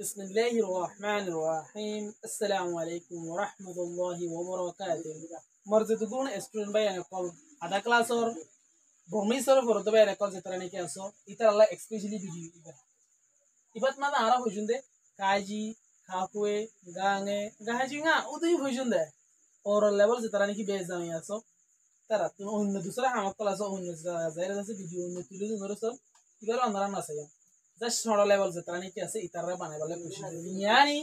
بسم الله الرحمن الرحيم السلام عليكم ورحمة الله وبركاته مرزت دون استودنت باي نقول هذا كلاس اور بوميسر فرد باي نقول زتراني كاسو إتر الله especially video إبات ما نعرف وجنده كاجي كافوي غانه غاجي نا ودي وجنده और level زتراني की base जाने यासो तरा तुम उन दूसरा हम क्लास उन ज़ाहिर है वीडियो उन तुलु नरो सब इधर अंदर ना सही just थोड़ा लेवल زتراني की ऐसे इतर रे बने वाले कुछ यानी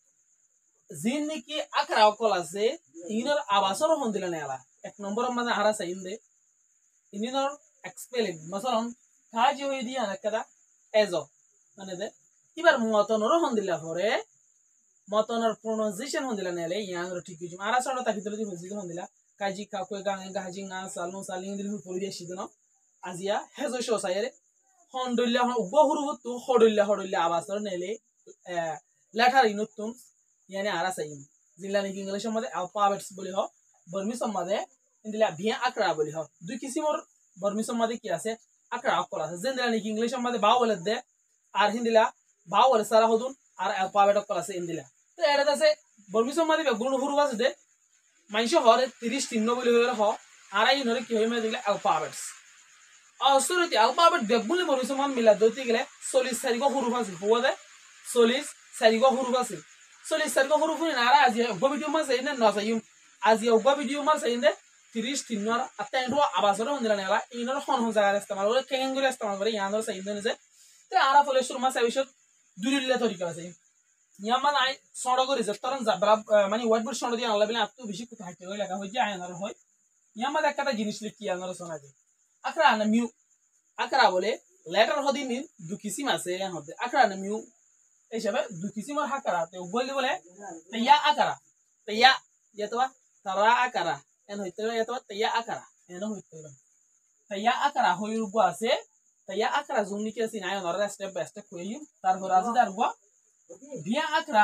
जिन्नी की अकराव क्लास से इनर आवासर होंदिला ने आला एक नंबर में हरा सही इंदे इनर एक्सप्लेन मसलन काजी हुई दिया ना कदा एजो माने दे इबार मतनरो होंदिला होरे मतनर प्रोनाउंसिएशन होंदिला ने ले यान रो ठीक जुम आरा सडो ताकि तलदी होजी होंदिला काजी काकोय गांगे गाजी ना सालनो सालिंग दिल पुरी शिदनो आजिया हेजो शो सायरे होंदिला उगहुरु तो होडिला होडिला आवासर ने ले लेटर इनुतुम यानी आरा सही जिल्ला ने इंग्लिश मध्ये अल्फाबेट्स बोली हो बर्मिस मध्ये इंदिला भिया अकरा बोली हो दुई किसिमर बर्मिस मध्ये की আছে अकरा अकरा আছে जिल्ला ने इंग्लिश मध्ये बावल दे আর হিন্দিলা বাওয়ার সারা হদুন আর অ্যালফাবেট অকল আছে ইন্দিলা তো এটা আছে বর্মিস मध्ये বেগুন হুরু আছে দে মাইশ হরে 30 তিন্ন বলি হরে হ আর আই নরে কি হই মে দিলে অ্যালফাবেটস আসলে অ্যালফাবেট বেগুন বর্মিস মান মিলা দতি গেলে 40 সারিগো হুরু আছে হওয়া দে 40 সারিগো হুরু আছে 40 সারিগো হুরু ফুনি নারা আজি গো ভিডিও মা সাইনে না সাইম আজি গো ভিডিও মা সাইনে 30 তিন্নর আতেন্ডো আবাসরে হন্দিলা নেলা ইনর হন হন জায়গা ইস্তেমাল করে কেঙ্গুরে ইস্তেমাল করে ইয়ানর সাইনে যে ते आरा फले सुरमा साविशत दुरिल्ला तरीका আছে ইয়ামান আই সড় করে যে তরন যাবরা মানে হোয়াইট বোর্ড সড় দিয়ে আনলা বিলে আত্তু বেশি কথা হাইতে হই লাগা হই যে আয়নার হয় ইয়ামাদ একটা জিনিস লিখি আনার শোনা যায় আকরা না মিউ আকরা বলে লেটার হদি মিন দু কিসিম আছে হতে আকরা না মিউ এই হিসাবে দু কিসিম আর হাকারা তে বলে তাইয়া আকরা তাইয়া ইয়াতবা তারা আকরা এন হইতে ইয়াতবা তাইয়া আকরা এন হইতে তাইয়া আকরা হই রূপ আছে तया अकरा जुमनी के सिन आयो नरा स्टेप बाय स्टेप कोयिम तार होराजी दार गो बिया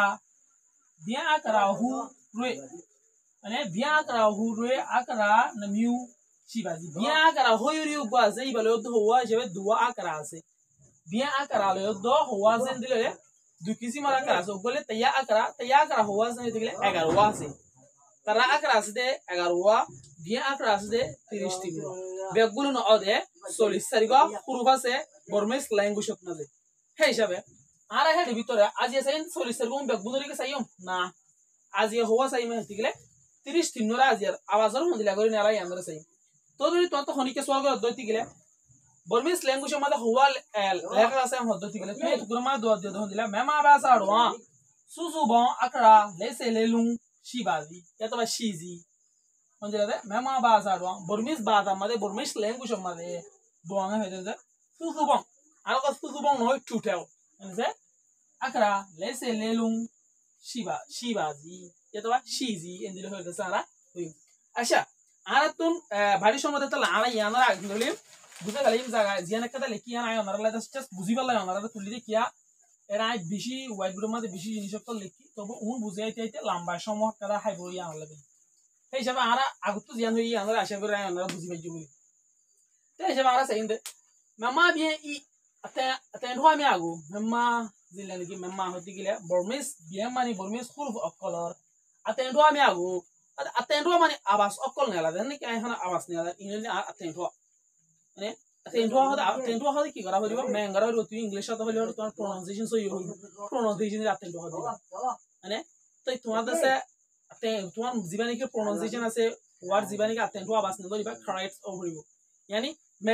अकरा हु रुए माने बिया अकरा हु रुए अकरा न मिउ शिबाजी बिया अकरा होयरिउ गो जे इबालो दो हुआ जेबे दुआ अकरा আছে बिया अकरा लो दो हुआ जेन दिले दु किसी मारा अकरा सो बोले तया अकरा हुआ जेन दिले 11 हुआ আছে तारा अकरा আছে दे 11 हुआ बिया अकरा আছে दे 30 তিন বেগুন ন অদে 40 সারিগো পুরুফ আছে বর্মিস ল্যাঙ্গুয়েজ আপনাদের হে হিসাবে আর হেড ভিতরে আজি আছে 40 সারিগো বেগুন রিকে সাইম না আজি হওয়া সাইম হেতি গলে 30 তিন নরা আজি আওয়াজর হন্দিলা করে নেলা ইয়ান্দর সাইম তো যদি তো হনিকে সোয়াগ দইতি গলে বর্মিস ল্যাঙ্গুয়েজ মধ্যে হওয়া লেখা আছে হদতি গলে তো গুরমা দো দে হন্দিলা মেমা বাসা আড়ওয়া সুসুবো আকরা লেসে লেলুং শিবাজি এতবা শিজি হন্দিলা দে মেমা বাসা আড়ওয়া বর্মিস বাদা মধ্যে বর্মিস ল্যাঙ্গুয়েজ মধ্যে doanga hede susubong algo susubong no tutel enze akra lese lelung shibazi yatwa shizi endile hede sara hui asha aratun bari somode tala ara yanara agdole buza galim jaga jiana kada leki yana ayo narala just buzi balla yanara tulli kiya era ai bishi white board mate bishi jinis to leki tobo un buzaite aite lamba somo kada haibo yana labe ei hisabe ara aguttu jian hoi yanara asha kore yanara buzi baijo boli te hisabe ara sayinde mama bien i aten ho ami agu mama zilani ki mama hoti gile bormis bien mani bormis khuruf color aten ho ami agu aten ho mani abas okol nela den ki ai hana abas nela inili aten ho মানে aten ho hodi ki kara horibo mengara horibo tu english to holi hori tomar pronunciation so yo pronunciation aten ho hodi মানে তো তোমাদের সে aten তোমার জীবনে কি pronunciation আছে word জীবনে কি aten ho abas নদরিবা correct হরিব yani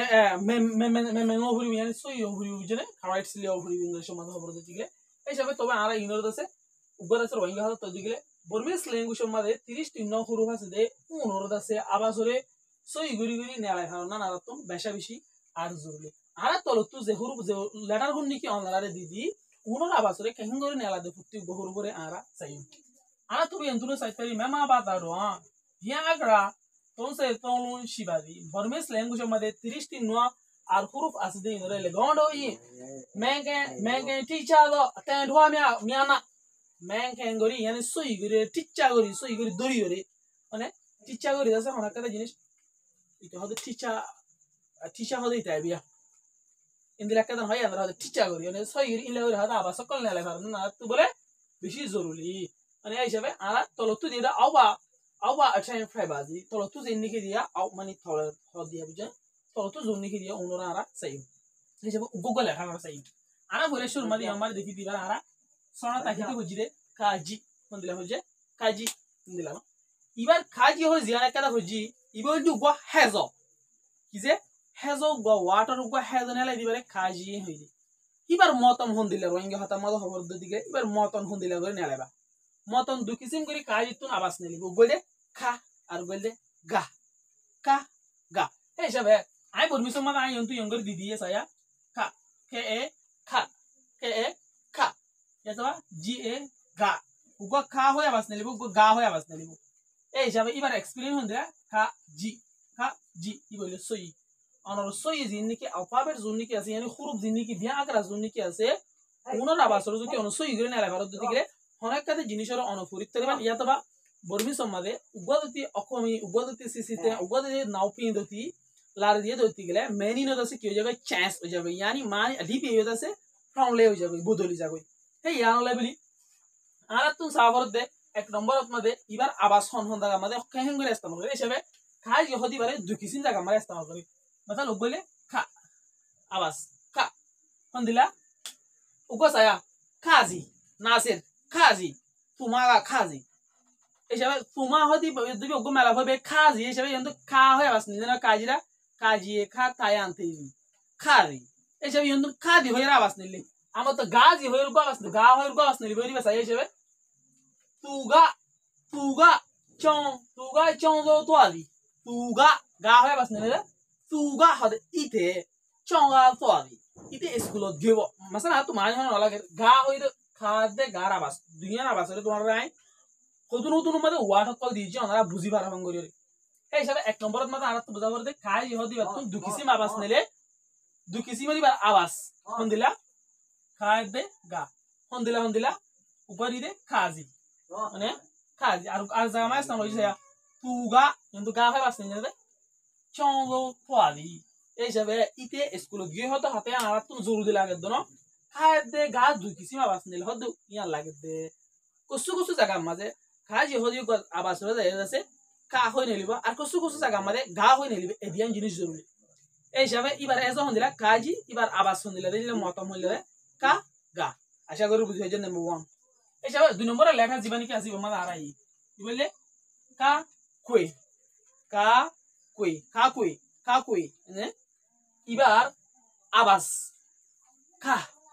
me overview yani so overview jene correct sili overview english মধ্যে খবর দিতে গেলে এই হিসাবে তবে আরা ইনর দছে উগর আছে রোহিঙ্গা হাত তো দিগলে বর্মিস ল্যাঙ্গুয়েজ মধ্যে 30 তিন হুরুফ আছে দে উনর দছে আবাসরে সই গুরি গুরি নেলাই হারনা নারাতম বেশা বেশি আর জরুরি আরা তলতু যে হুরুফ যে লেটার গুন নিকি অনলারে দিদি উনর আবাসরে কেঙ্গরি নেলা দে ফুটি গহুর করে আরা চাই আরা তুমি এন্তুনো সাইতারি মেমা বাতারো হিয়া Agra Entonces, ton shibazi. Burmese language मध्ये 30 तीन नुआ और हुरूफ असदे इनरे ले गोंडो ये मैं टीचर लो अटेंड हुआ मियाना मैं केंगोरी यानी सोई गरे टीचर गरी दोरी गरे माने टीचर गरी जैसे होना कदा जिनिस इतो हदे टीचर हदे इताबिया ইন্দিলা কেদান হয় আমরা হতে টিচা করি মানে সহির ইলা করে হতে আবার সকল নেলে ভার না তো বলে বেশি জরুরি মানে এই হিসাবে আরা তলতু দিয়ে আওবা আঠাই ফাইবাজি তলতু জিন্নিকে দিয়া আও মানে থল দিয়া বুঝে তলতু জন্নিকে দিয়া ওনরা আরা চাই হিসাবে গুগল লেখা আমরা চাই আরা বলে শুর মাদি আমার দেখি দিবার আরা সনা তাকিতে বুঝিরে কাজি মন্দিলা হচ্ছে কাজি দিলাম এবার কাজি হয় জিয়ানা কেদা বুঝি ইবল দু গো হেজো কি যে হেজো গো ওয়াটার গো হেজো নেলে দিবারে কাজি হইলি এবার মতন হন দিলে রোহিঙ্গা হতা মদ খবর দিকে এবার মতন হন দিলে করে নেলেবা মতন দু কিসিম করে কাজি তুন আবাস নেলিব গলে খা আর গলে গা কা গা এই হিসাবে আই বর্মিসম মা আই অন্তু ইয়ঙ্গর দিদি সায়া খা কে এ খা কে এ খা এটা জি এ গা উগো খা হয়ে আবাস নেলিব উগো গা হয়ে আবাস নেলিব এই হিসাবে এবার এক্সপেরিয়েন্স হন দেয়া খা জি ই বলে সই অনর সই জিন্নিকে আলফাবেট জিন্নিকে আছে yani হুরুফ জিন্নিকে বিয়া আকরা জিন্নিকে আছে ওনার আবাসর যদি অন সই করে নেলা ভারত দিকে গেলে অনেক কাজে জিনিসের অনুপরিত করিবা ইয়াতবা বর্মি সম্মাদে উগদতি অকমি উগদতি সিসিতে উগদতি নাউপিন দতি লার দিয়ে দতি গেলে মেনি ন দছে কি হয়ে যাবে চান্স হয়ে যাবে yani মানে আদি পে হয়ে যাচ্ছে ফ্রমলে হয়ে যাবে বদলি যাবে হে ইয়ানো লেভেলি আর তুম সাবর দে এক নম্বর মধ্যে এবার আবাস হন দাগা মধ্যে কেহেন করে ইস্তেমাল করে হিসেবে খাই হদি বারে দুই কিসিম জায়গা মানে ইস্তেমাল করে मतलब लोग बोले खा आवाज खा कौन दिला उगो साया खाजी नासिर खाजी तुम्हारा खाजी ऐसे तुम्हा होती दुबी उगो मेला हो बे खाजी ऐसे ये तो खा हो आवाज नहीं ना काजीरा काजी खा तायांते खाजी ऐसे ये तो खादी हो आवाज नहीं ले आम तो गाजी हो रुको आवाज गा हो रुको आवाज नहीं बोली बस ऐसे तुगा चों दो तो आदि तुगा गा हो आवाज नहीं ले तुगा हद इते चोंगा तोआदी इते स्कूल गेबो मसला तो मान होना लगे गा होइद खादे गारा बास दुनिया ना बास रे তোমার রাই কতনো তুনো মতে ওয়াটার কল দিজি ওনারা বুঝি পারা ভাঙ্গরি রে এই হিসাবে এক নম্বরত মতে আর তো বুঝাবার দে খাই হদি বাত দুকিসি আবাস নেলে দুকিসি মানে বার আবাস কোন দিলা খাদে গা কোন দিলা উপরি দে খাজি মানে খাজি আর জামাইস না হইছে তুগা কিন্তু গা হয় বাস নেলে চঙ্গো তোয়াদি এই হিসাবে ইতে স্কুল গিয়ে হতো হাতে আর তো জরুরি লাগে দন খায় দে গা দুই কিসিম আবাস নিল হদ ইয়ান লাগে দে কসু জায়গা মাঝে খাজি হদি আবাস হয়ে যাচ্ছে কা হই নেলিব আর কসু জায়গা মাঝে গা হই নেলিব এদিয়ান জিনিস জরুরি এই হিসাবে এবার এসো হন দিলা কাজি এবার আবাস হন দিলা দিলে মতম হইলে কা গা আশা করি বুঝি হয়ে নাম্বার 1 এই হিসাবে 2 নম্বরে লেখা জীবনী কি আসিব মানে আরাই কি বললে কা কই কাকুই এবার আবাস খা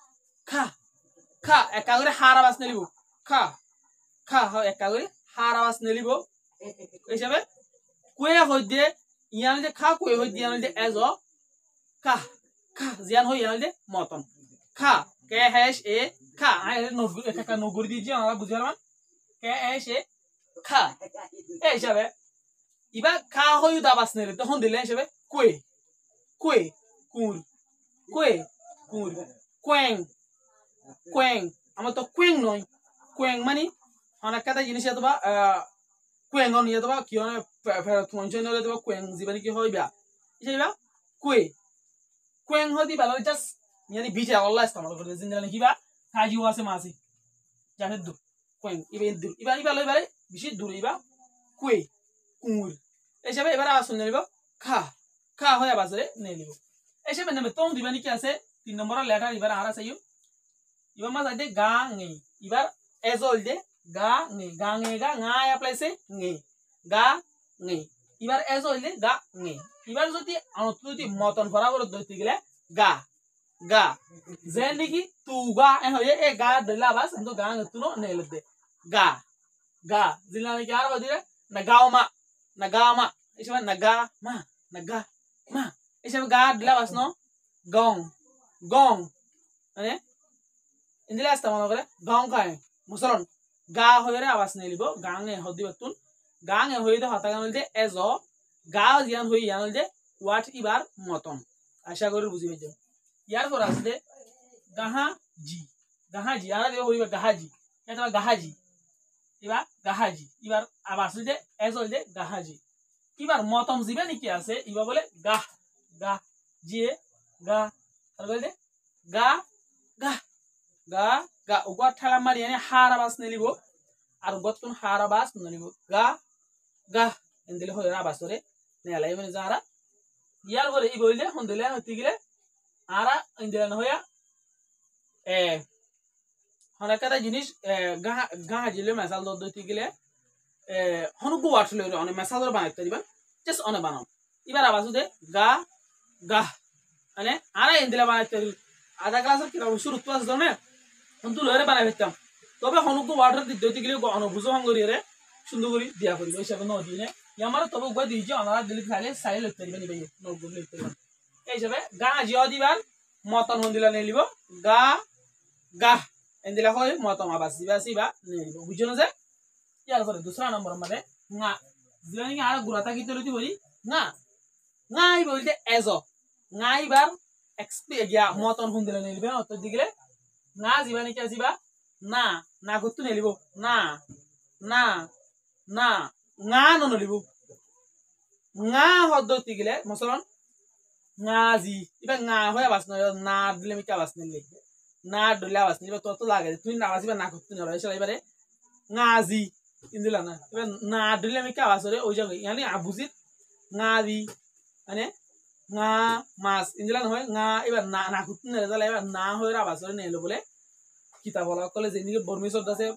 একা করে হার আবাস নেলিব খা একা করে হার আবাস নেলিব হিসাবে কুয়ে হইদে ইয়ান যে খা কুয়ে হইদে ইয়ান যে এজ খা জিয়ান হই ইয়ান যে মতন খা কে হ্যাশ এ খা আই নগুরি দিজি আমরা বুঝালাম কে হ্যাশ এ খা এই হিসাবে ইবা খা হইউ দাবাস নেলে তখন দিলে হিসেবে কুয়ে কুর কোয়েং আমার তো কোয়েং নয় কোয়েং মানে অনেক কথা জিনিস অথবা কোয়েং নিয়ে অথবা কি হয় ফেরত নলে অথবা কোয়েং জীবনে কি হইবা হিসেবে কোয়েং হদি ভালো জাস্ট ইয়ানি বিচে আল্লাহ ইস্তেমাল করে জিন্দানে কিবা কাজিও আছে মাসি জানে দু কোয়েং ইবা লই বারে বেশি দূর ইবা কুয়ে কুর হিসাবে এবার আওয়াজ শুনে নিব খা হয়ে বাজরে নিয়ে নিব হিসাবে নেবে তোম দিবানি কি আছে 3 নম্বর লেটার এবার আর আছে এবার মাঝে দে গা নেই এবার এজল দে গা নেই গা ngaয় অ্যাপ্লাইছে নেই গা নেই এবার এজল দে গা নেই এবার যদি অনুতি মতন বরাবর দইতে গেলে গা যে নাকি তুগা হয়ে এ গা দিলা বাস কিন্তু গা তুনো নেলে দে গা জিলা নাকি আর বদিরে না Nagama isema nagama isema ga dila basno gong ane indila asta mano kore gong kai musalon ga hoyere awas nelibo gang e hodi batun gang e hoyide hata ganol de ezo ga jian hoyi yanol de what ibar moton asha kori buzi hoje yar por asde gahaji ara de hoyiba gahaji eta gahaji এবার আবার আসলে এজল যে গাহাজি এবার মতম জিবে নাকি আছে ইবা বলে গা জিয়ে গা আর বলতে গা গা গা গা উগত ঠেলা মারি এনে হার আবাস নিলিব আর উগত কোন হার আবাস নিলিব গা গা এন্দিলে হয় আবাস করে নেলাই মানে যারা ইয়ার পরে ই বইলে হন্দিলে হইতে গেলে আরা ইন্দিলা নহয়া অনেক একটা জিনিস গা জিলে মেসাল দইতে গেলে হনুকু ওয়ার্ড লইলে অনেক মেসাল বানাইতে দিবা জাস্ট অনেক বানাও এবার আবাস দে গা গা মানে আরা ইন্দিলা বানাইতে আধা ক্লাসের কিরকম শুরু ক্লাস ধরনে কিন্তু লইরে বানাই ফেলতাম তবে হনুকু ওয়ার্ডের দইতে গেলে অনুভূজ হঙ্গরিয়ে সুন্দর করে দিয়া করি ওই হিসাবে নদী নে আমার তবে উপায় দিয়েছি অনারা দিলে খাইলে সাইল লইতে দিবেন ভাই নগুলো লইতে দিবেন এই হিসাবে গা জিও দিবার মতন হন্দিলা নিয়ে লিব গা গা এন্দিলা হয় মতম আবাস দিবা সিবা নিয়ে লিব বুঝছো না যে ইয়ার পরে দুসরা নম্বর মানে না দিলানি আর গুরাতা কি তলতি বলি না নাই বলতে এজ নাই বার এক্সপেরিয়া মতন হন্দিলা নিয়ে লিবে অত দিগলে না জিবানি কি আসিবা না না করতে নিয়ে লিব না না না ngা নলিব ngা হদ্দতি গেলে মসলন ngaজি ইবা ngা হয় আবাস নয় না দিলে মিটা আবাস নিলে না দিলে আবাস নিলে তো লাগে তুই না আবাস না করতে না এসে এবারে ngaজি ইন্দিলা না এবার না দিলে মিটা আবাস রে ওই জায়গায় মানে আবুজিত ngaজি মানে ngা মাস ইন্দিলা হয় ngা এবার না না করতে না তাহলে এবার না হয় আবাস রে নেলো বলে কিতাব বলা কলে যেদিকে বর্মিসর আছে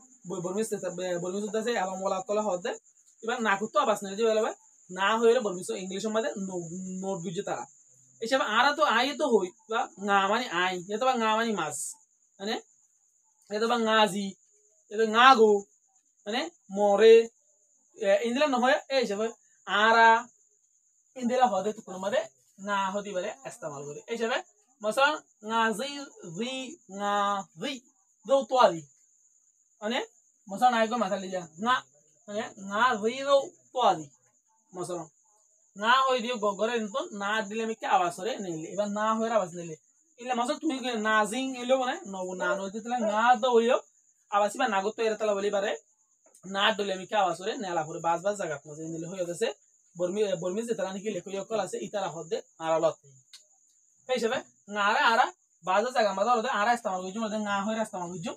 বর্মিসর আছে আলম বলা কলে হদে এবার না করতে আবাস নেই যে বলে না হইলে বলবিস ইংলিশের মধ্যে নোট বুঝে তারা এসব আরা তো আই তো হই বা ngা মানে আই এতো বা ngা মানে মাছ মানে এতো বা ngaজি এতো ngago মানে মরে ইন্দিলা নহয় এই হিসাবে আরা ইন্দিলা হদে তো কোনো মধ্যে না হতে পারে ইস্তেমাল করে এই হিসাবে মসলান ngazi ri ngazi do toali মানে মসলান আইগো মাথা লিয়া না মানে না রিরো তোয়ালি মসলান না হই দিও গগরে নতুন না দিলে মিকে আওয়াজ করে নিলে এবার না হইরা আওয়াজ নিলে ইলে মসল তুমি নাজিং ইলো মানে নবু না নইতে তলে না তো হইও আওয়াজ বা নাগত এর তলা বলি পারে না দিলে মিকে আওয়াজ করে নেলা করে বাস বাস জায়গা মজে নিলে হইও গেছে বর্মি যে তারা নাকি লেখো কল আছে ইতারা হদে আরা লতে এই হিসাবে নারা আরা বাস জায়গা মজা হদে আরা ইস্তেমাল কইজু মদে না হইরা ইস্তেমাল কইজু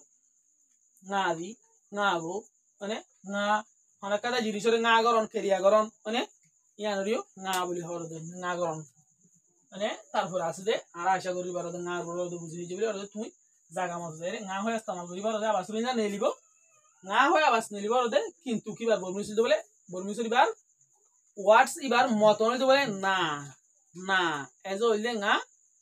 না দি না গো মানে না অনেক কাদা জিনিসের না গরম খেরিয়া গরম মানে ইয়ানরিও না বলি হর দে না গরম মানে তারপর আছে যে আর আশা করি বার না গরম বুঝি যাবি আর তুমি জায়গা মধ্যে না হয়ে ইস্তেমাল করি বার আবাস না নেলিব না হয়ে আবাস নেলিব আর কিন্তু কিবার বর্মিসিল বলে বর্মিসিল বার ওয়ার্ডস ইবার মতন হইতে বলে না না এজ হইলে না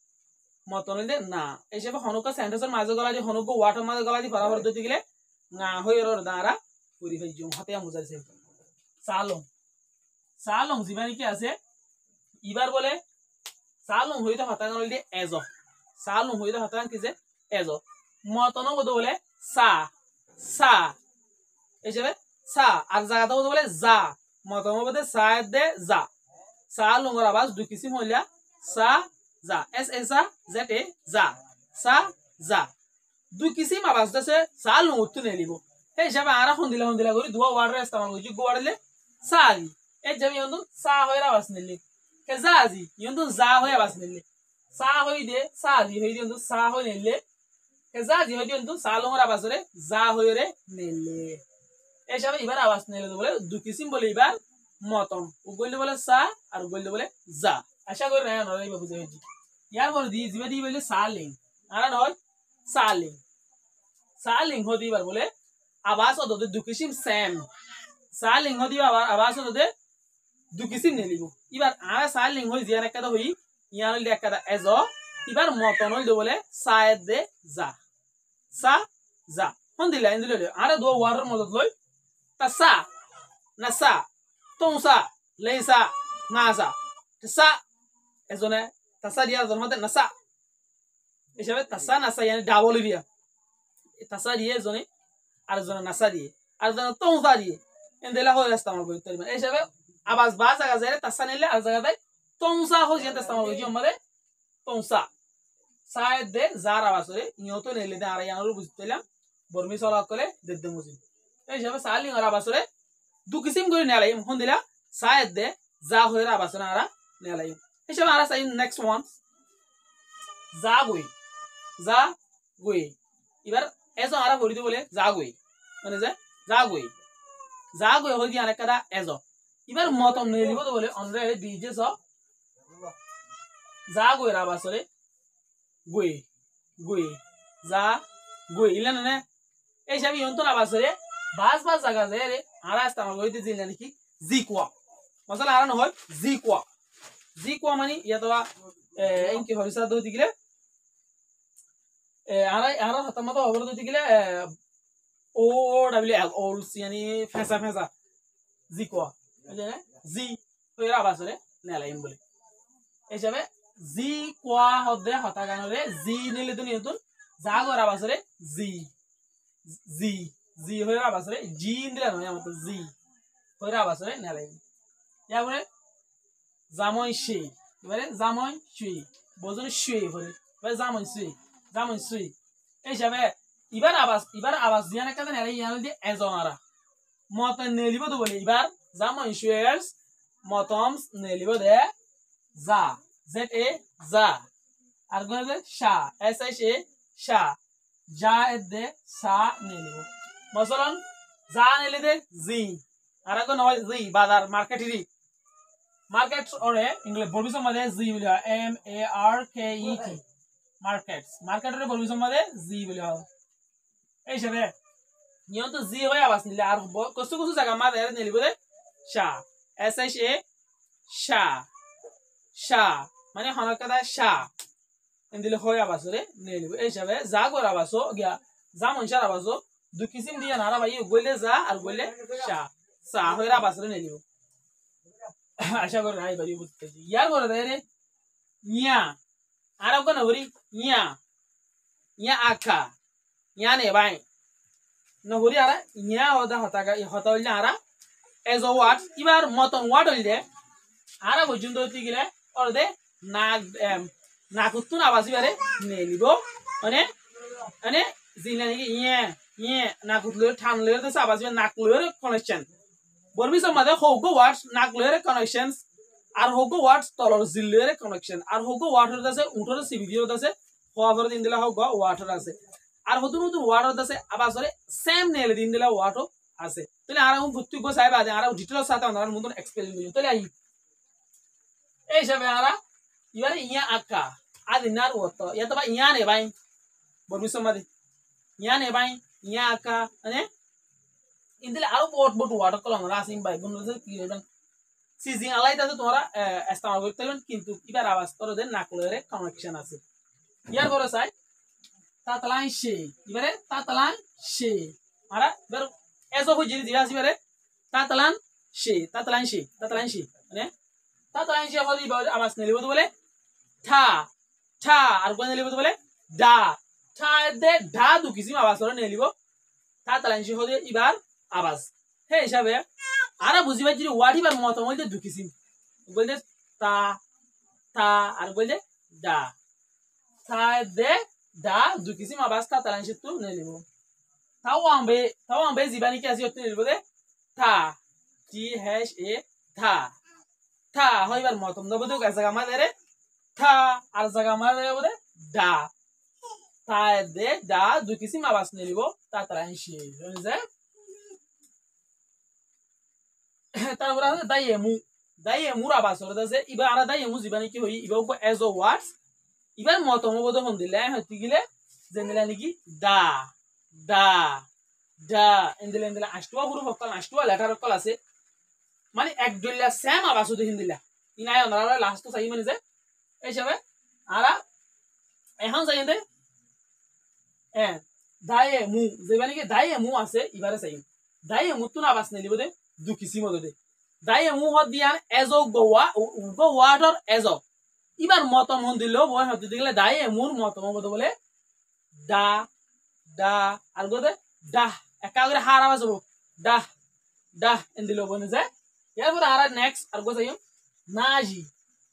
মতন হইলে না এইসব হনুকা সেন্টেন্সের মাঝে গলা দিয়ে হনুক ওয়াটার মাঝে গলা দিয়ে বরাবর দিতে গেলে না হয়ে ওর দ্বারা পুরি ভাই জুম হাতে মুজারছে সালং সালং জিবানি কি আছে ইবার বলে সালং হইতে হতান বলে এজ সালং হইতে হতান কি যে এজ মতন বলে সা সা এইসবে সা আর জায়গাটা বলে যা মতন বলে সা দে যা সালং এর আওয়াজ দুই কিসিম হইলা সা যা এস এস আ জেড এ যা সা যা দুই কিসিম আওয়াজ আছে সালং উত্তর নেলিব এই হিসাবে আরা হন্দিলা করি দুয়া ওয়ার্ডের ইস্তেমাল করছি গো ওয়ার্ডলে সালি এই যাবি ইয়ন্তু সা হইরা আওয়াজ নিলি কে জাজি ইয়ন্তু যা হই আওয়াজ নিলি সা হই দে সালি হই দিয়ন্তু সা হই নিলে কে জাজি হই দিয়ন্তু সালংর আওয়াজ রে যা হই রে নিলে এই হিসাবে এবার আওয়াজ নিলে বলে দুই কিসিম বলে এবার মতন উগইলে বলে সা আর উগইলে বলে যা আশা করি না নরাই বুঝে হইছি ইয়ার পর দি জিবা দি বলে সালিং আর নয় সালিং সালিং হদি এবার বলে আবাস ওদে দু কিসিম সেম সালিং হদি আবাস ওদে দু কিসিম নেলিব এবার আর সালিং হই জিয়ার একটা হই ইয়ার হইলে একটা এজ এবার মতন হইল বলে সায়েদ দে যা সা যা হন দিলা ইন্দিলে আর দো ওয়ার্ডের মদত লই তা সা না সা তোমসা লেসা নাসা সা এজনে তাসা দিয়া জন্মতে নাসা এসবে তাসা নাসা yani ডাবল দিয়া তাসা দিয়ে জনে আর জনে নাসা দিয়ে আর জনে তোমসা দিয়ে এন্দেলা হয় ইস্তেমাল করতে পারবেন এই হিসাবে আওয়াজ বা জায়গা যায় তাসা নিলে আর জায়গাতে তোমসা হয় যেতে ইস্তেমাল করছি আমাদের তোমসা সায়েদ দে জার আওয়াজ করে নিয়ত নিলে দে আর ইয়ানরু বুঝতেলাম বর্মি সলা করে দেদ্দে মুজিন এই হিসাবে সালিং আর আওয়াজ করে দু কিসিম করে নেলাই হন দিলা সায়েদ দে যা হয়ে আওয়াজ না আর নেলাই হিসাবে আর সাই নেক্সট ওয়ান যাগৈ যাগৈ এবার এজ আরা ভরি দি বলে যাগৈ মানে যে যাগৈ হই দি আরেকটা এজ এবার মতম নেলিব তো বলে অলরেডি বিজে স যাগৈ রা বাসরে গই গই যাগৈ ইলা না এই সব ইয়ন্ত না বাসরে বাস জায়গা যে রে আরা ইস্তেমাল করি দি জিলা নাকি জিকোয়া মশলা আরা নহয় জিকোয়া মানে ইয়াতবা ইনকি হরিসা দো দিগলে আরা হতমত খবর দো দিগলে ও ডব্লিউ এল অলস yani ফেসা জিকোয়া বুঝলে জি কইরা বাসরে নেলাইম বলে হিসাবে জি কোয়া হদে হতা গানরে জি নিলে তো নিয়তুন জাগরা বাসরে জি জি জি হইরা বাসরে জি নিলে নয় আমাদের জি হইরা বাসরে নেলাইম ইয়াবরে জামই শি এবারে জামই শুই বজন শুই হরে এবারে জামই শুই হিসাবে এবার আবাস দিয়া না কাদে নেলাই ইয়ান দি এজনারা মত নেলিব তো বলে এবার জামই শুইস মতমস নেলিব দে যা জেড এ যা আর গনে দে শা এস এস এ শা যা এদ দে সা নেলিব মসলন যা নেলি দে জি আর গো নয় জি বাজার মার্কেট ওরে ইংলিশ বলবি সমাদে জি বলি M A R K E T market ওরে বলবি সমাদে জি বলি এই সবে নিয়ন্ত জি হয় আবাস নিলে আর কষ্ট জায়গা মা এর নেলিব দে শা এস এস এ শা মানে হনকাদা শা এন্দিলে হয় আবাসরে নেলিব এই সবে যা গর আবাসো গিয়া যা মনসার আবাসো দু কিসিম দিয়া নারা ভাই গইলে যা আর গইলে সা হইরা আবাসরে নেলিব আশা করি রাই বাড়ি বুঝতেছি ইয়ার বলে দেয় রে ইয়া আর কোন হরি ইয়া আখা ইয়া নে ভাই নহরি আরা ইয়া হতা হইলে আরা এজ অ ওয়ার্ড এবার মতন ওয়ার্ড হইলে আরা পর্যন্ত হইতে গেলে ওর দে নাকুতুন আবাসি বারে নেলিব মানে জিলা নাকি ইয়ে নাকুতলে ঠানলে দে আবাসি নাকলে কানেকশন বলবি সমাদে হোগো ওয়ার্ডস নাকলের কানেকশনস আর হোগো ওয়ার্ডস তলর জিল্লের কানেকশন আর হোগো ওয়াটার আছে উঠর সিভিডিও আছে হওয়ার দিন দিলা হোগো ওয়াটার আছে আর নতুন ওয়াটার আছে আবাসরে সেম নেল দিন দিলা ওয়াটার আছে তাহলে আর ভর্তি গো সাহেব আছে আর ডিটেইলস সাথে আমরা মতন এক্সপ্লেইন করি তাহলে আই এই সবে আরা ইবারে ইয়া আকা আদিনার ওতো এটা বা ইয়া নে ভাই বলবি সমাদে ইয়া নে ভাই ইয়া আকা মানে ইনদিলে আরো বট ওয়াটার কলম রাসিম ভাই বন্ধু কি এডন সিজিং আলাইতা তো তোমরা ইস্তেমাল করতে পারবেন কিন্তু এবার আওয়াজ করে দেন নাকলের কানেকশন আছে ইয়ার পরে চাই তাতলান শে এবারে তাতলান শে আরা এবার এসো হই জিনি দিরা এবারে তাতলান শে মানে তাতলান শে হলি আওয়াজ নেলিব তো বলে ঠা আর কোন নেলিব তো বলে ডা ঠা দে ডা দু কিসিম আওয়াজ করে নেলিব তাতলান শে হলি এবার আওয়াজ হে হিসাবে আরা বুঝিবা যদি ওয়াড়িবার মত মধ্যে ঢুকিছিম বলতে তা আর বলতে ডা তা দে ডা ঢুকিছিম আওয়াজ তাতলান শে তো নেলিব তাও আমবে জিবানি কি আছে হতে নেলিব দে তা টি হ্যাশ এ থা হইবার মতম দব তো জায়গা মাঝে থা আর জায়গা মাঝে বলে ডা তা দে ডা দু কিসিম আওয়াজ নেলিব তাতলান শে বুঝছে তারপর আছে দাইয়েমুর আবাস হতে আছে ইবা আরা দাইয়েমু জিবানি কি হই ইবা উপ এজ অ ওয়ার্ডস ইবার মতম বদ হন দিলে হতি গিলে জেনেলা নাকি দা এন্দিলে আষ্টুয়া গুরু হকল আষ্টুয়া লেটার হকল আছে মানে এক দুইলা সেম আবাস হতে হিন্দিলা ইনাই অনারা লাস্ট চাই মানে যে এই হিসাবে আরা এখন চাই দে দাইয়েমু জিবানি কি দাইয়েমু আছে ইবারে চাই দাইয়েমু তুন আবাস নেলিব দে দু কিসিম দে দাইয়েমু হদ দিয়ান এজ গো ওয়াটার এজ ইবার মতম হন দিলেও বয় হতে দিলে দাইয়েমুর মতম বদ বলে দা আর গো দে ডা একা করে হার আওয়াজ হবো ডা এন দিলেও বনে যায় এরপরে আর নেক্সট আর গো চাইম নাজি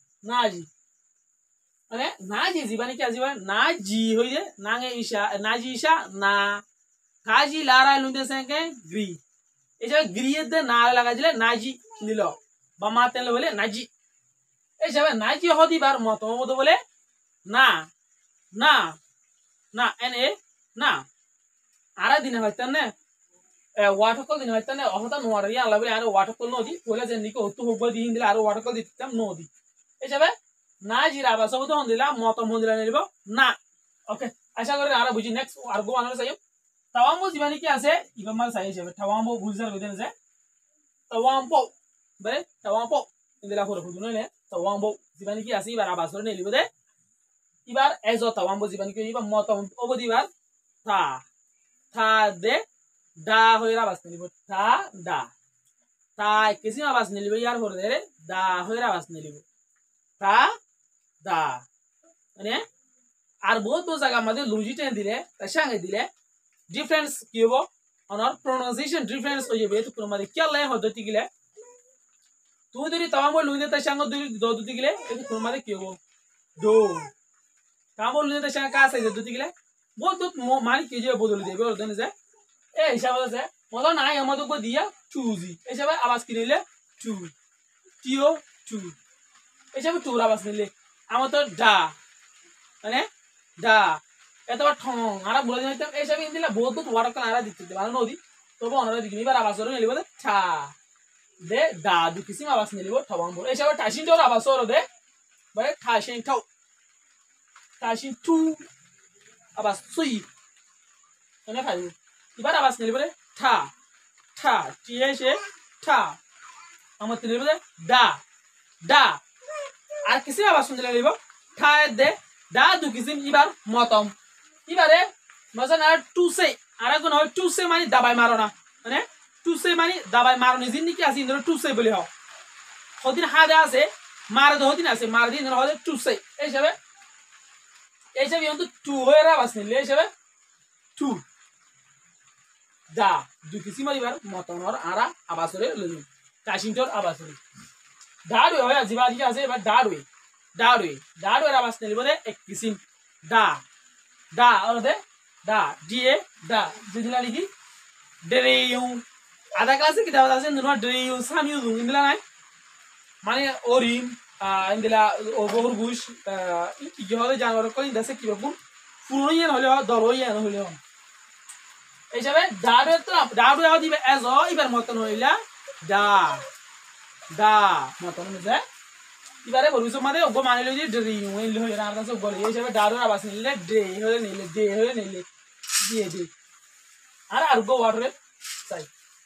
মানে নাজি জিবানি কি আজিবা নাজি হই যে নাঙে ইশা নাজি ইশা না কাজি লারা লুন্দে সেকে গ্রি এই যে গ্রিয়ে দে না লাগা দিলে নাজি নিল বা মা তেল বলে নাজি এই সবে নাজি হদিবার মতম বলে না না না na না ara dine hoytanne waterfall dine hoytanne ohata nuara ya labele ara waterfall nodi pole je niko otu hobbo di hindile ara waterfall ditam nodi ejabe না জিরা বা সবুত হন দিলা মতম হন দিলা নিব না ওকে আশা করি আরা বুঝি নেক্সট আর গো আনার চাই তাওয়াম্বো জীবানি কি আছে ইবা মাল চাই যাবে তাওয়াম্বো বুঝার বেদেন আছে তাওয়াম্বো বলে তাওয়াম্বো ইন্দিলা হরে বুঝু নলে তাওয়াম্বো জীবানি কি আছে ইবার আবাসরে নিলিব দে ইবার এজো তাওয়াম্বো জীবানি কি ইবা মতম অবদিবার থা থা দে দা হইরা আবাস নিলিব থা দা তা কিসি আবাস নিলিব ইয়ার হরে দে দা হইরা আবাস নিলিব থা দা মানে আর বহুত জায়গা আমাদের লজিটেন দিলে তার সঙ্গে দিলে ডিফারেন্স কি হবো অনার প্রোনাউন্সিয়েশন ডিফারেন্স হয়ে যাবে তো তোমাদের কি লাই পদ্ধতি গিলে তুমি যদি তাওয়াম্বো লুইনে তার সঙ্গে দুটি গিলে এই তোমাদের কি হবো দো তাওয়াম্বো লুইনে তার সঙ্গে কাজ আছে দুটি গিলে বহুত মানে কি যে বদলে দেবে ওর দেন যে এই হিসাব আছে মতো নাই আমাদের কো দিয়া চুজি এই হিসাবে আওয়াজ কি নিলে টু টিও টু এই হিসাবে টুর আওয়াজ নিলে আমার তো ডা মানে ডা এতবার ঠং আরা বলে দিতাম এই হিসাবে ইন্দিলা বহুত বহুত ওয়ার্ড কান আরা দিতে ভালো নদী তবে অনারা দিকে এবার আওয়াজ করে নিলিব ছা দে ডা দু কিসিম আওয়াজ নিলিব ঠবাম বল এই হিসাবে টাশিন তোর আওয়াজ করে দে মানে টাশিন ঠাও টাশিন টু আওয়াজ সুই এনে খাই এবার আওয়াজ নিলিব ঠা ঠা টিয়ে সে ঠা আমার নিলিব ডা ডা আর কিসিম আওয়াজ শুনতে নিলিব ঠা দে ডা দু কিসিম এবার মতম এবারে মজান আর টু সে আর কোন হয় টু সে মানে দাবাই মারো না মানে টু সে মানে দাবাই মারো নি জিন্নি কি আছে ইন্দর টু সে বলি হয় হদিন হাদে আছে মার দো হদিন আছে মার দিন হদে টু সে এই হিসাবে কিন্তু টু হয়ে আওয়াজ নিলে এই হিসাবে টু দা দু কিসিম এবার মতন আর আরা আওয়াজ করে লই কাশিনটোর আওয়াজ করে দাড়ুই হয় জিবাজি আছে এবার দাড়ুই আওয়াজ নিলে বলে এক কিসিম দা দা और दे दा डीए दा जिदिला लिखी डेरेयू आधा क्लास की दावा আছে নুন ডেরেয়ু সামিউ ইন্দিলা নাই মানে ওরিম ইন্দিলা ওবহর গুশ কি হবে জানোর কোন দেশে কি রকম পুরোই হলে দরই হলে এই হিসাবে দাড়ে তো দাড়ু আও দিবে এজ এবার মতন হইলা দা দা মতন হইছে এবারে বলছো মানে ওগো মানে লই যে ড্রিং ওই লই না আর কাছে বলে এই হিসাবে দারুর আবাস নিলে ডে হলে নিলে দিয়ে দে আর গো ওয়াটারে চাই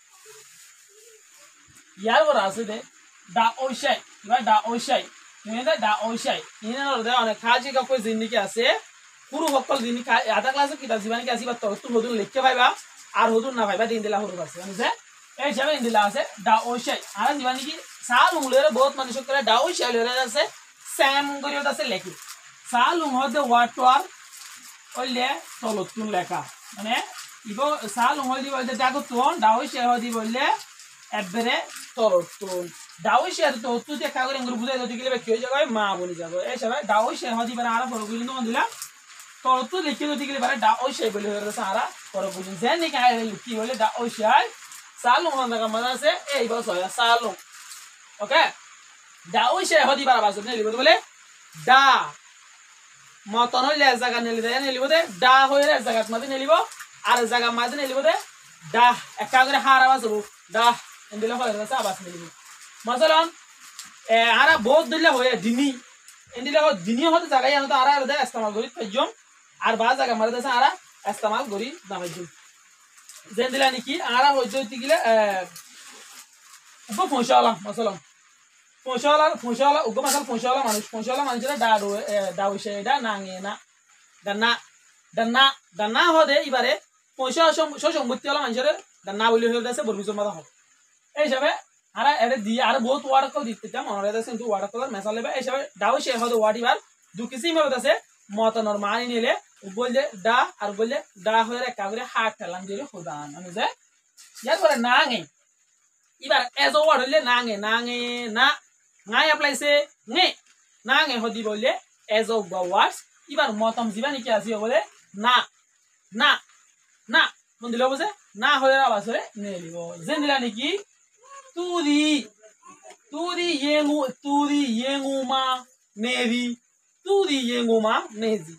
ইয়ার ওরা আছে দে দা ওইশাই এবার দা ওইশাই নিয়ে দা ওইশাই নিয়ে না দে অনেক খাজি কা কই জিন্দিকি আছে পুরো সকল জিনি আধা ক্লাসে কি জীবানি কি আসিবা তো হদুন লিখতে পাইবা আর হদুন না পাইবা দিন দিলা হরু আছে বুঝছে এই হিসাবে ইন্দিলা আছে দা ওইশাই আর জীবানি কি সাল উংলেরে বহুত মানুষ করে দাও শাইলেরে আছে স্যাম গরিয়ত আছে লেখি সাল উং হদে ওয়াটার ওইলে তলতুন লেখা মানে ইবো সাল উং হদি বলতে দেখো তোন দাও শাই হদি বললে এবারে তলতুন দাও শাই তো তুই দেখা করে ইংরে বুঝাই দিতে গেলে কি হয়ে যাবে মা বলি যাবে এই সবাই দাও শাই হদি বারে আর বড় বুঝিন দন দিলা তলতু লিখে দিতে গেলে বারে দাও শাই বলে হরে সারা বড় বুঝিন জেন নি কাই লিখি বলে দাও শাই সাল উং হন্দা কাম আছে এই বস হয় সাল উং ওকে দা ওই সে হদি বারা বাসু নেলিব বলে দা মতন হইলে জায়গা নেলি দেয় নেলিব দে দা হইলে জায়গা মাঝে নেলিব আর জায়গা মাঝে নেলিব দে দা একটা করে হার আওয়াজ হবো দা এন্দিলা হইলে আছে আওয়াজ নেলিব মাসালান আরা বহুত দিলে হয়ে দিনি এন্দিলা দিনি হতে জায়গায় আনো তো আরা দে ইস্তেমাল করি তাইজম আর বা জায়গা মারে দেছে আরা ইস্তেমাল করি নামাইজম জেন্দিলা নাকি আরা হইতে হইতে গিলে উপ ফোঁসালা মাসালান ফোঁসালা উগ্র মাসাল ফোঁসালা মানুষেরা ডাউসে এটা নাঙে না দান্না হদে এবারে পয়সা সম্পত্তি হলো মানুষের দান্না বলি হয়ে যাচ্ছে বরবিজর মাথা হোক এই হিসাবে আর এটা দিয়ে আর বহুত ওয়ার্ড কল দিতে চাম মনে আছে কিন্তু ওয়ার্ড কল মেসাল লেবে এই হিসাবে ডাউসে হদে ওয়ার্ড এবার দু কিসিম হয়ে আছে মতনর মানি নিলে বললে ডা আর বললে ডা হয়ে একা করে হাত ঠেলাম দিয়ে খোদান আমি যে ইয়ার পরে নাঙে এবার এজ ওয়ার্ড হইলে নাঙে না নাই অ্যাপ্লাইছে নে নাঙে হদি বললে এজ অফ ওয়ার্ডস এবার মতম জীবানি কি আছে বলে না না না মন দিল বুঝে না হয়ে আবাস হয়ে নে লিব জেন দিলা নাকি তুদি ইয়েঙ্গু মা নেদি তুদি ইয়েঙ্গু মা নেজি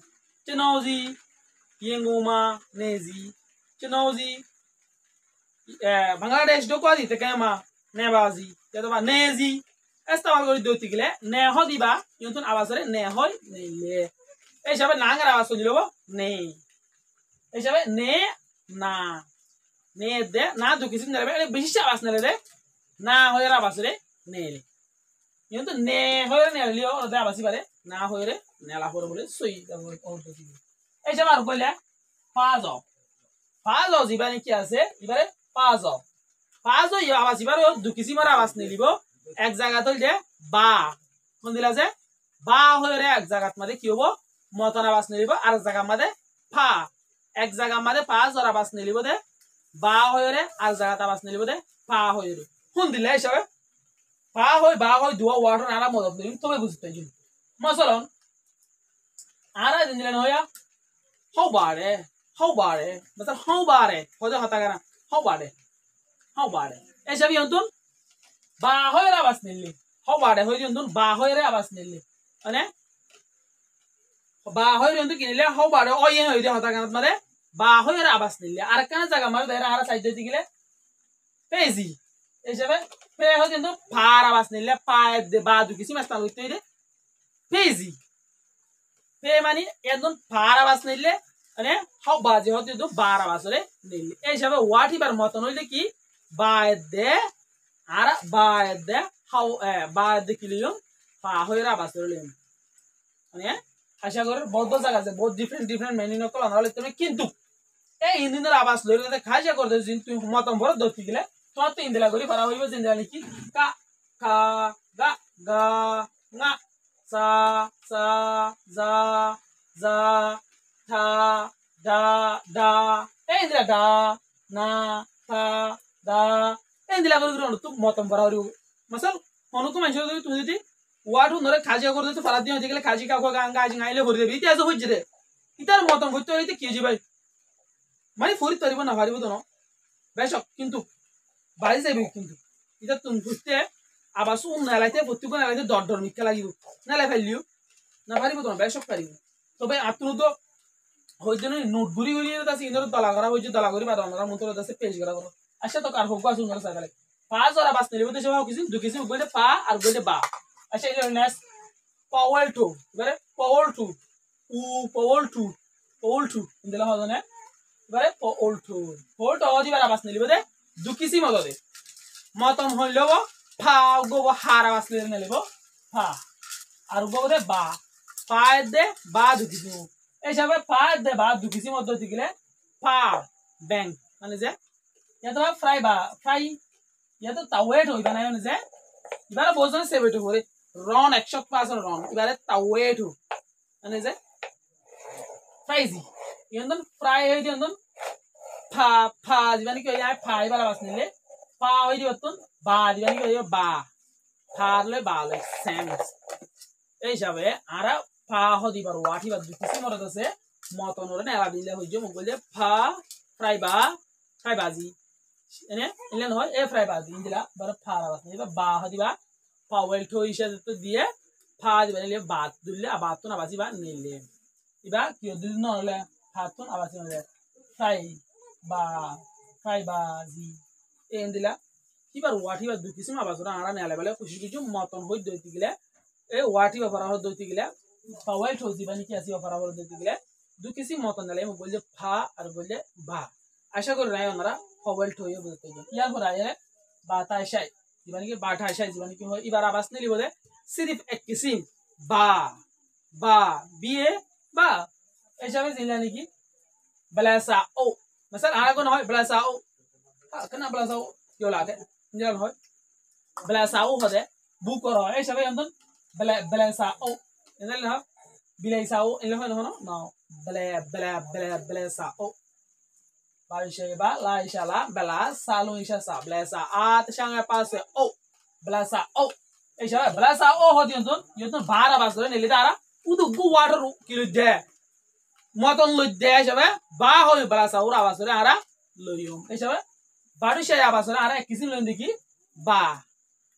Chenozi, Yengoma, Nezi, Chenozi, Bangladesh, Dokwazi, Tekema, Nevazi, Yadova, Nezi, Estavalgori Dotigle, Nehodiba, Yuntun Avasare, Nehoi, Nele. Eshabe Nanga Avasolivo, Ne. Eshabe Ne, Na. Ne de, Na do Kissin, Bisha Vasnele, Na Hoya Vasare, Nele. Yuntu Ne Hoya Nelio, or the Avasivare, Na Hoya, Nella Horrible, Sui, the old Dotigle. Eshabar Golia, Pazo. Pazo Zibaniki, Ibare, Pazo. Pazo Yavasibaro, Dukisimara Vasnelibo, Exagatol de Ba. Hondilaze, Ba Hore, Exagat Made Cubo, Motona Vasnelibo, Arzagamade, Pa. Exagamade Paz or Abasnelibo de Ba Hore, Arzagata Vasnelibo de Pa Hore. Hundilesha Pa Hoy, Ba Hoy, do water and a mode of the Tobus Pagin. Masalon Ara in Illinois. How about it? How about it? But how about it? For the Hatagana, how about it? How about it? Eshaviantun Bahoira Vasnili. How about it? Hoyantun Bahoira Vasnili. Ane Bahoyantun Kinilla, how about it? Oh, yeah, the Hatagan Mother Bahoira Vasnili. Arkanzagamar, there are a side to the Paisy. Eshave, Pay Hoyantun Paravasnilla, Pai the Badukisima with it. Paisy. Pay money, Yadun Paravasnille. And how bad you do Baravasole? Eshave, what if our motonoliki? By the Ara by the how by the Kilium, Pahoira Basolim. Yeah, I shall go both those both different meaning of color. Let me kintu. A in the Rabas, the Kaja got the into Motom Bordo Tigle, not in the Lagori, but I was in the Liki. Ka, ga, nga, sa, za, ta, da, and the da, na, ta. Da and the level to Motam Bararu. Masal, Monuku mentioned to the what who not a Kaja go to Faradio, the Kajika Gangajing Isle for the Vita as a Hujre. It are Motam with the Kijibai. My 41 of Haribuno. Bishop Kintu. Baise Kintu. Either Tumpuste, Abasun, Nalate, for Tugan, like the daughter Mikala you. Nala value. Navaributon, Bishop Kari. So by Atudo, Hojano, Nudburi, the senior Dalagara, which is Dalagori, but on the Motor, the page. Asha to car hoga sunar sagale. Paaz or abas nelibo to show kisi dukisi ugole pa or ugole ba. Asha illness power to. Vere power to. Power to. Indela hodane. Vere power to. Power to odi vere abas nelibo de dukisi modode. Motom hoilobo pa ugo hara abas nelibo pa. Or ugo de ba. Pa de ba dukisi. Esha vere pa de ba dukisi modode digile pa bank. Mane je या तो fry या तो तावेट हो इबाना यों निजे इबारा boson caveat हो रे Ron एक्शॉक पास और रॉन इबारा तावेट हो अनेजे फ्राइजी योंदन फ्राई है योंदन फा जिबानी क्यों यार फा इबारा बास निले फा है योंदन बा जिबानी क्यों यो बा थारले बाले सेंस ऐसा वे आरा फा हो दिबार वाठी बात किसी मरद से मौतों ने आवाज़ हो जो मुगले फा फ्राई बाजी Ene ilan hoy e fry badi indila bar phara basne ba ba hadiba power to isha to die pha diba le bat dulle abatun abasi ba nile iba kyo dil no le hatun abasi no le fry bazi e indila ibar wati ba dukisima abasura ara ne ale bale kushi kuju moton hoy doiti gile e wati ba fara ho doiti gile power to diba ni ki asi fara ho doiti gile dukisi moton le mo bolje pha ar bolje ba asha kor rayo nara Powell to you with the Yagorae, Bata Shai, Divani Bata Shai, Divani, Ibarabas Nilibode, Sirif Ekisim, Ba, B.A. Ba, Eshavis in Laniki, Balasa, oh, Masal Aragon, Blasa, oh, can I blasa, Yolate, Nilan Hoy, Blasa over there, Bukoro, Eshavan, Balasa, oh, and then have Bilasa, in the no, Blasa, oh. Baisheba, La Ishala, Bela, Salu Isha, Blessa, Art, Shanga Pass, oh, Blessa, oh, Isha, Blessa, oh, what you don't Barabas, Elidara, Udu water kill there. Moton look there, Baho, Blassa, Ura, Vasara, Lurium, Isha, Barisha, Vasara, kissing Lundiki, Ba,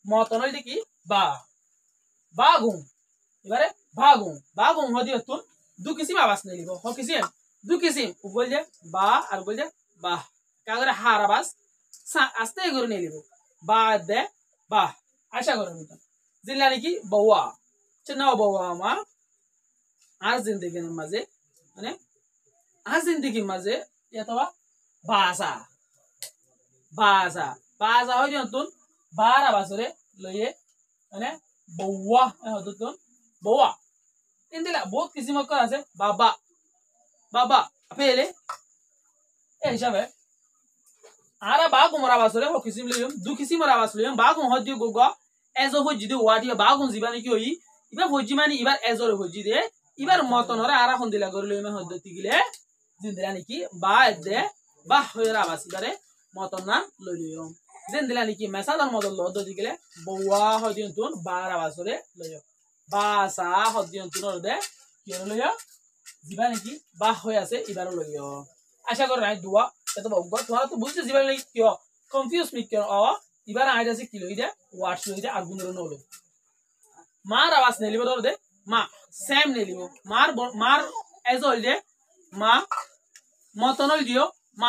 Motonoliki, Ba, Bagum, Bagum, what you দু কিসিম আওয়াজ নিলিব হ কিসিম দু কিসিম বল যে বা আর বল যে বাহ কাগরে হার আওয়াজ আস্তে করে নিলিব বা দে বাহ আশা করে নিতাম জিল্লা নাকি বওয়া চেনা বওয়া মা আর জিন্দগির মাঝে মানে আর জিন্দগির মাঝে এতবা ভাষা ভাষা ভাষা হয় যখন বারা বাসরে লইয়ে মানে বওয়া হতন বওয়া ইন্দিলা বহুত কিসিম কর আছে বাবা বাবা পেলে এই হিসাবে আরা বাগু মরা বাসরে ও কিসিম লইম দু কিসিম মরা বাস লইম বাগু হদি গোগো এজো হজি দে ওয়াটি বাগু জিবানি কি হই ইবা হজি মানে ইবার এজর হজি দে ইবার মতনরে আরা হন্দিলা করে লইম হদতি গিলে জিন্দিলা নাকি বা দে বা হইরা বাস ইবারে মতন না লইম জিন্দিলা নাকি মেসাদার মদল হদতি গিলে বওয়া হদিন তুন বারা বাসরে লইম বাসা হদিন তুন দে কি লইম জিবা নাকি বা হই আছে ইবারে লইম আশা করি নাই দুয়া এত বাবা তোমরা তো বুঝতে জিবা নাকি কি কনফিউজ মি কেন আ ইবারে আইজ আছে কি লই দে ওয়ার্ডস লই দে আর গুণর নলো মার আওয়াজ নেলিব ধর দে মা সেম নেলিব মার এজ হল দে মা মতনল দিও মা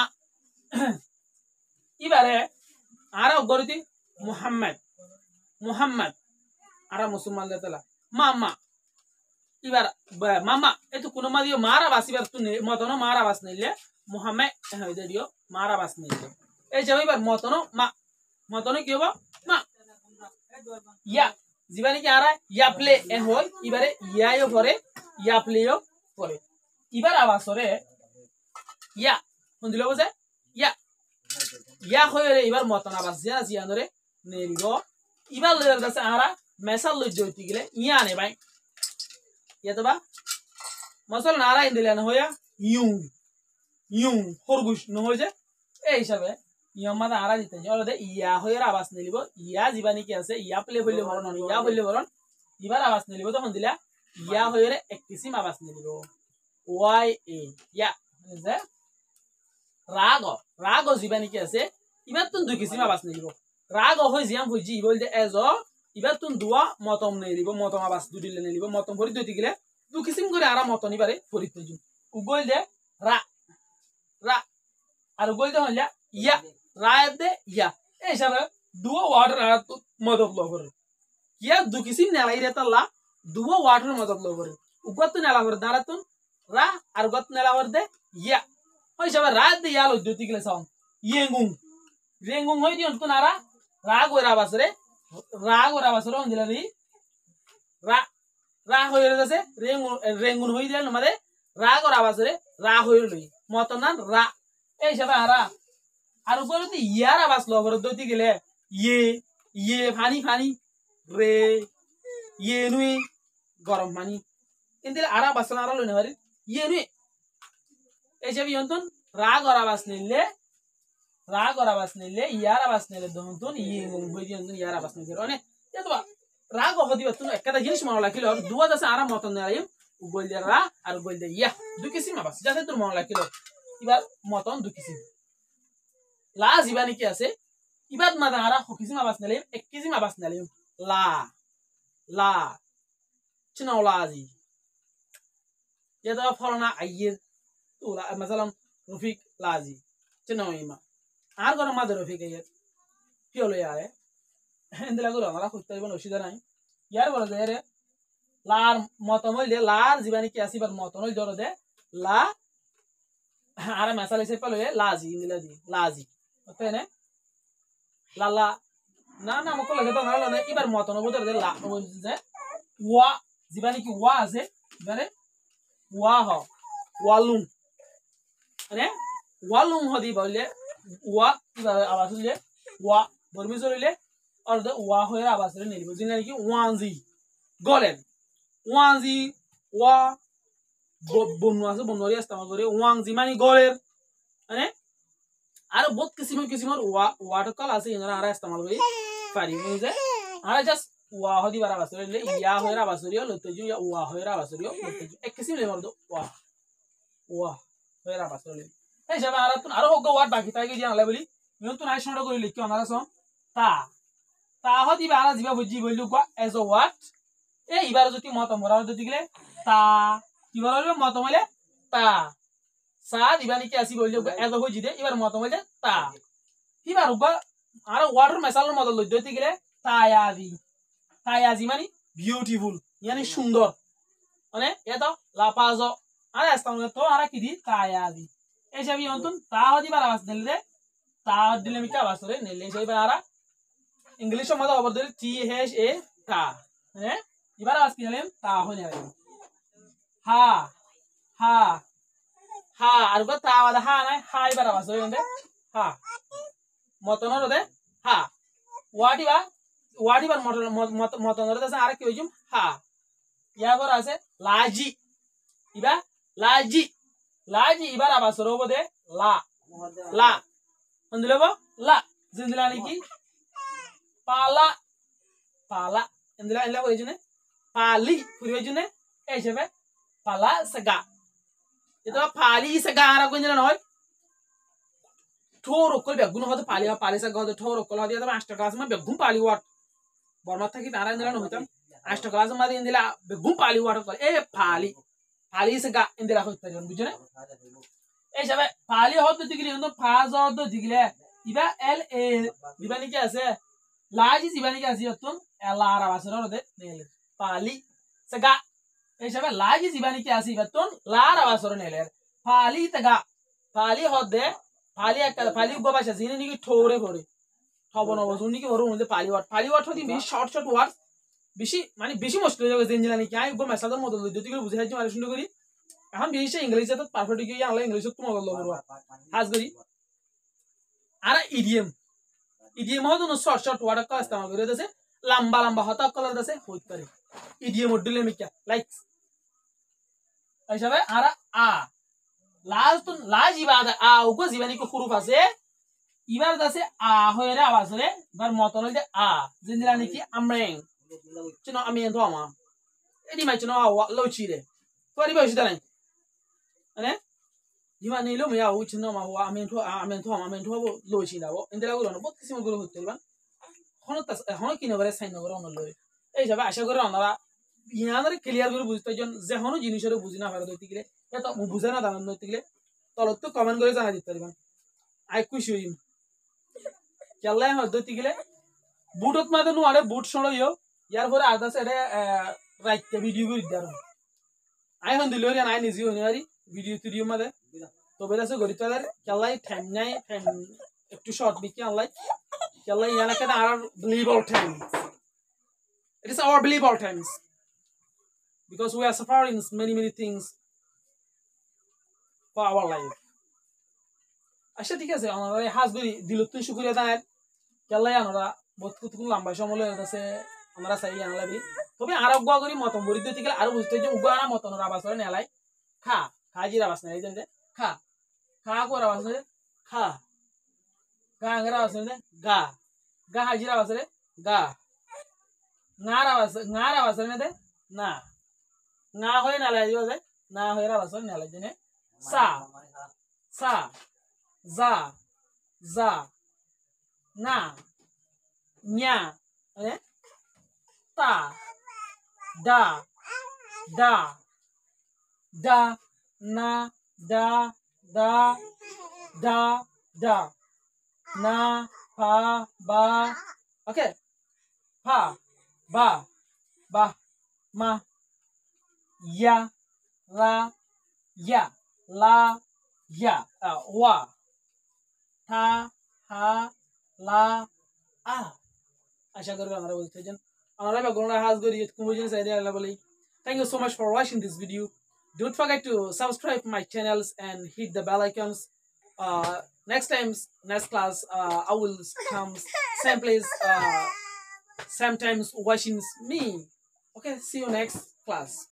ইবারে আর গরিতি মুহাম্মদ মুহাম্মদ আর মুসলমান দেতলা মামা ইবার মামা এতো কোন মা দিও মার আওয়াজ ইবার তুই মতন মার আওয়াজ নিলে মুহাম্মদ হই দে দিও মার আওয়াজ নিলে এই যে ইবার মতন মা মতন কি হবো মা ইয়া জিবানি কি আরা ইয়া প্লে এ হয় ইবারে ইয়ায়ও পরে ইয়া প্লেও পরে ইবার আওয়াজ করে ইয়া কোন দিল বুঝে ইয়া ইয়া হয়ে রে ইবার মতন আওয়াজ জিয়া জিয়া ধরে নেরিব ইবার লইর কাছে আরা মেসাল লই জইতি গেলে ইয়া নে ভাই ইয়া তো বা মসল নারা ইন্দিলা না হইয়া ইউ ইউ খরগোশ ন হই যে এই হিসাবে ইয়মাদা আরা দিতে যে অলদে ইয়া হইর আওয়াজ নেলিব ইয়া জিবানি কি আছে ইয়া প্লে হইলে বরণ ইয়া হইলে বরণ ইবার আওয়াজ নেলিব তখন দিলা ইয়া হইরে এক কিসিম আওয়াজ নেলিব ওয়াই এ ইয়া যে রাগ রাগ জিবানি কি আছে ইবার তুন দুই কিসিম আওয়াজ নেলিব রাগ হই জিয়াম হই জি বল দে এজ ইবার তুন দুয়া মতম নেলিব মতম আওয়াজ দুদিলে নেলিব মতম ভরি দুই দিলে দু কিসিম করে আরা মতন ইবারে ফরি তুজু উগল দে রা রা আর উগল দে হইলা ইয়া রায় দে ইয়া এই হিসাবে দুয়া ওয়াটার আর মদত লবর ইয়া দু কিসিম নেলাই রে তাল্লা দুয়া ওয়াটার মদত লবর উগত নেলা করে দাঁড়াতুন রা আর গত নেলা করে দে ইয়া ওই হিসাবে রায় দে ইয়া লো দুতি গলে সাউন্ড ইয়েঙ্গুং রেঙ্গুং হই দিন তুন আরা রাগ ওরা বাসরে অন দিলা দি রা রা হই রে আছে রেঙ্গুন হই দিলা আমাদের রাগ ওরা বাসরে রা হই লই মতন না রা এই হিসাবে আরা আর উপরে তো ইয়ার আওয়াজ লবর দইতে গেলে ইয়ে ইয়ে ফানি ফানি রে ইয়ে নুই গরম পানি কিন্তু আরা বাসনা আরা লই না পারি ইয়ে নুই এই যে বিয়ন্তন রাগ আর আওয়াজ নিলে ইয়ার আওয়াজ নিলে দন্তন ইয়ে বই দিয়ন্তন ইয়ার আওয়াজ নিলে মানে এতবা রাগ হদি বতুন একটা জিনিস মনে রাখিল দুয়া দাসে আরা মতন নাই বল দে রা আর বল দে ইয়া দু কিসিম আওয়াজ যাতে তোর মনে রাখিল এবার মতন দু কিসিম লা জিবানি কি আছে ইবাদ মাদা আরা কিসিম আওয়াজ নিলে এক কিসিম আওয়াজ নিলে লা লা চিনা লাজি এটা ফলনা আইয়ে তো مثلا রফিক লাজি চিনা ইমা আর গর মাদে রফিক আইয়ে কি হলো ইয়ারে এন্ডলা গর আমরা খুঁজতে হইব অসুবিধা নাই ইয়ার বলে দে রে লার মতন হইলে লার জিবানি কি আছে ইবাদ মতন হইল ধরে দে লা আরে মেসাল হিসেবে পেলে লাজি ইন্দিলা দি লাজি ওতে নে লালা না না মকল লাগে তো না না এবার মতন বদর দে লা যে ওয়া জিবানি কি ওয়া আছে এবারে ওয়া হ ওয়ালুম মানে ওয়ালুম হদি বললে ওয়া এবারে আওয়াজ হইলে ওয়া বর্মি চলিলে আর দে ওয়া হয়ে আওয়াজ হইলে নিলিব জিনা কি ওয়ানজি গলেন ওয়ানজি ওয়া বন্নু আছে বন্নরি ইস্তেমাল করে ওয়াংজি মানে গলের মানে আর বহুত কিসিমের ওয়াটার কল আছে ইনরা আর ইস্তেমাল করি পারি বুঝে আর জাস্ট ওয়া হদি বারা বাসরে ইয়া হয়রা বাসরিও লতজু ইয়া ওয়া হয়রা বাসরিও লতজু এক কিসিম লে মরদো ওয়া ওয়া হয়রা বাসরে এই সব আর তুন আর হগো ওয়ার্ড বাকি তাই কি জানলে বলি ইন তুন আই শোনা করি লিখি আমরা সম তা হদি বারা জিবা বুঝি বইলু গো এজ আ ওয়ার্ড এই ইবার যদি মত মরা যদি গলে তা কিবার হইবে মত হইলে তা সা দিবা নাকি আসি বললে এত হইজি দে এবার মত হইলে তা এবার উবা আর ওয়াটার মেসালের মত লই দইতে গেলে তায়াজি মানে বিউটিফুল yani সুন্দর মানে এটা লাপাজ আর আস্তাম তো আর কি দি তায়াজি এই সবই অন্তন তা দিবার আওয়াজ দিলে তা দিলে মিকা আওয়াজ করে নেলে সেইবার আর ইংলিশের মধ্যে অবর দিলে টি এইচ এ তা হ্যাঁ এবার আওয়াজ কি দিলেন তা হয়ে যাবে হা হা হা আর গো তা আওয়াজ হা নাই হা এবার আওয়াজ হইবে হা মতনর দে হা ওয়াডিবার মতনর দে আর কি হইজুম হা ইয়াবার আছে লাজি ইবা লাজি লাজি এবার আওয়াজ রব দে লা লা হন্দিলব লা জিন্দিলা নাকি পালা পালা এন্দিলা এলা কইজনে পালি ফুরিজনে এই হিসেবে পালা সাগা এটা পালি সাগা আর কইজনে নয় ঠোর অকল বেগুন হতে পালি পালি সাগা হতে ঠোর অকল হতে এটা 8 ক্লাস মে বেগুন পালি ওয়াট বর্মা থাকি তারা এন্দিলা নহতাম 8 ক্লাস মে এন্দিলা বেগুন পালি ওয়াট কল এ পালি পালি সাগা এন্দিলা হইতা জন বুঝনে এই হিসেবে পালি হতে দিগলি অন্ত ফাজ হতে দিগলে ইবা এল এ দিবা নাকি আছে লাজি দিবা নাকি আছে অতন এলা আর আওয়াজ হতে নেলে পালি সাগা এই হিসেবে লাজি দিবা নাকি আছে অতন লার আওয়াজ হতে নেলে পালি তাগা পালি হতে পালি একটা পালি গোবাসা জিনে নাকি ঠোরে পড়ে ঠবন অবজন নাকি ওর মধ্যে পালি ওয়াট হতে বেশি শর্ট ওয়ার্ড বেশি মানে বেশি মুশকিল হয়ে যাবে জিনজিলা নাকি আই গো মেসাজের মতো যদি করে বুঝাই দিই শুনে করি এখন বেশি ইংলিশে তো পারফেক্ট কি আনলা ইংলিশে তো মগল লব হাজ করি আর ইডিএম হতো না শর্ট ওয়ার্ড কা ইস্তেমাল করে দেছে লম্বা লম্বা হতা কলার দেছে হইত পারে ইডিএম মডুলে মিকা লাইক এইসবে আর আ লাজ তো লাজ ইবাদা আ উগো জীবানি কো হুরুফ আছে ইবার দাসে আ হইরে আওয়াজ রে বার মতন হইতে আ জিনদিলা নাকি আমরেং চিনো আমি এন্ড আমা এডি মাই চিনো আওয়া লউচি রে পরি বসি দালাই মানে জিমা নিলো মিয়া ও চিনো মা ওয়া আমি এন্ড আমা লউচি দাও ইন্দিলা গুলো না বহুত কিসিম গুলো হইতে লবান হন কি নবরে সাইন নবরে অন লই এই যাবে আশা করে অনরা ইয়ানারে ক্লিয়ার করে বুঝতে জন যে হন জিনিসের বুঝি না পারে দইতে গেলে এত বুঝা না দান দইতে গেলে তলত তো কমেন্ট করে জানা দিতে পারবেন আই খুশি হইম কেল্লাই হদতি গেলে বুটত মাদে নো আরে বুট সড়ইও ইয়ার পরে আদাস এডে রাইতে ভিডিও করে দার আই হন দিলরি আই নিজে হনিয়ারি ভিডিও মাদে তো বেদাসে গরি তাদের কেল্লাই টাইম নাই টাইম একটু শর্ট বিকি আনলাই কেল্লাই ইয়ানা কেন আর believable time it is our believable times because we are suffering many things for our life আচ্ছা ঠিক আছে আমরা হাজ করি দিলতুন শুকরিয়া দাঁড়ায় কেলাই আমরা বহুত লম্বা সময় আছে আমরা চাই আনলাবি তবে আরো গুয়া করি মতন বরি দিতে গেলে আরো বুঝতে যে উগা না মতন আবাস করে নেলাই খা খাজির আবাস নেই জানতে খা খা কোর আবাস নেই খা গা আঙ্গার আবাস নেই গা গা হাজির আবাস রে গা নার আবাস নেই দে না না হয়ে নালাই দিও যে না হয়ে আবাস নেলাই জেনে সা সা za za na nya ta da da da na da da da da na pa ba okay pa ba ma ya la ya wa ta ha la a আশা করি আপনারা বুঝতে পারছেন আমরা বেগুনরা হাজ করি কুমুজিন সাইডে আলা বলি thank you so much for watching this video don't forget to subscribe my channels and hit the bell icons next class I will come same place sometimes watching me okay see you next class